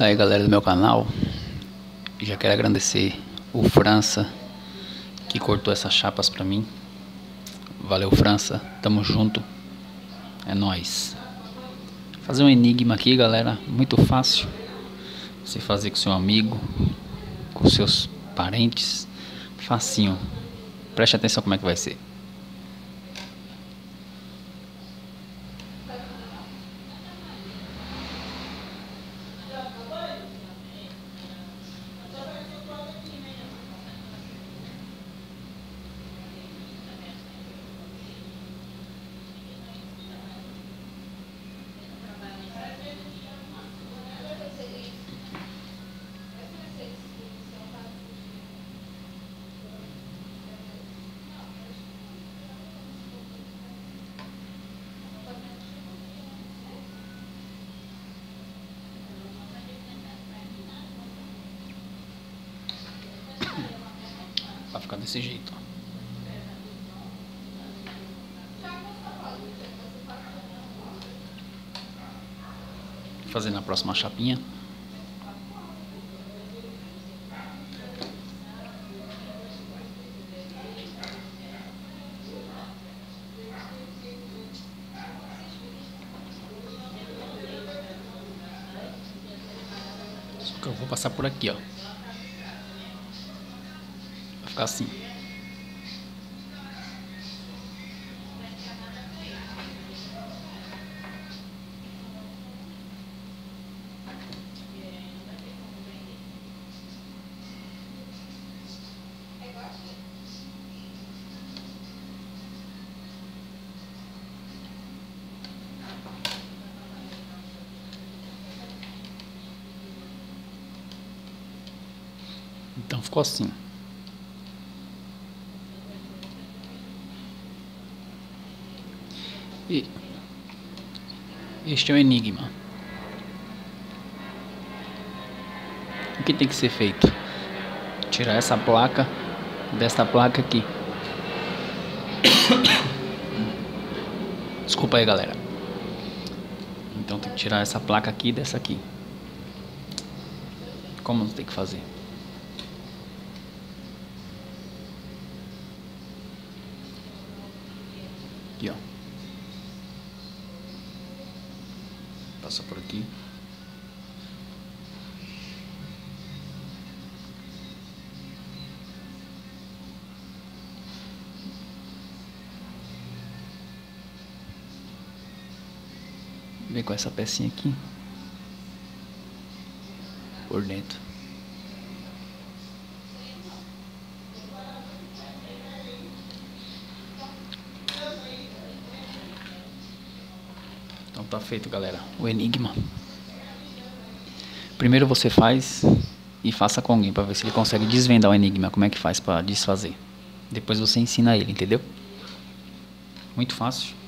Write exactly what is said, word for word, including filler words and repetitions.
Aí galera do meu canal, já quero agradecer o França que cortou essas chapas pra mim. Valeu, França, tamo junto, é nóis. Fazer um enigma aqui, galera, muito fácil. Você fazer com seu amigo, com seus parentes, facinho. Preste atenção como é que vai ser. Vai ficar desse jeito, ó. Fazendo a próxima chapinha. Só que eu vou passar por aqui, ó. Vai ficar assim. Então ficou assim. E este é o enigma. O que tem que ser feito? Tirar essa placa desta placa aqui. Desculpa aí, galera. Então tem que tirar essa placa aqui dessa aqui. Como tem que fazer? Aqui, ó. Passa por aqui. Vem com essa pecinha aqui por dentro. Então tá feito, galera, o enigma. Primeiro você faz e faça com alguém para ver se ele consegue desvendar o enigma. Como é que faz para desfazer? Depois você ensina ele, entendeu? Muito fácil.